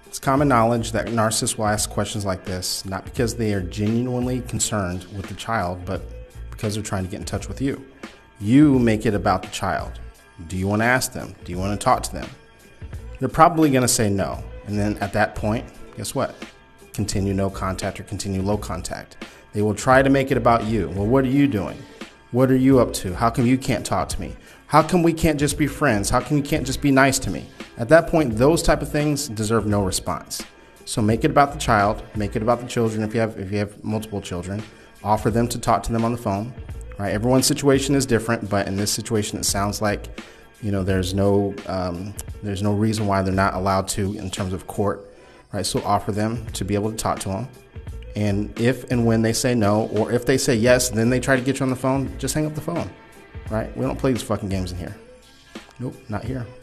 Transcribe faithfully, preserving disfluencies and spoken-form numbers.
It's common knowledge that narcissists will ask questions like this, not because they are genuinely concerned with the child, but because they're trying to get in touch with you. You make it about the child. Do you want to ask them? Do you want to talk to them? They're probably going to say no. And then at that point, guess what? Continue no contact or continue low contact. They will try to make it about you. Well, what are you doing? What are you up to? How come you can't talk to me? How come we can't just be friends? How come you can't just be nice to me? At that point, those type of things deserve no response. So make it about the child. Make it about the children if you have if you have multiple children. Offer them to talk to them on the phone. Right? Everyone's situation is different, but in this situation, it sounds like, you know, there's no um, there's no reason why they're not allowed to in terms of court. Right? So offer them to be able to talk to them. And if and when they say no, or if they say yes, then they try to get you on the phone, just hang up the phone. Right? We don't play these fucking games in here. Nope, not here.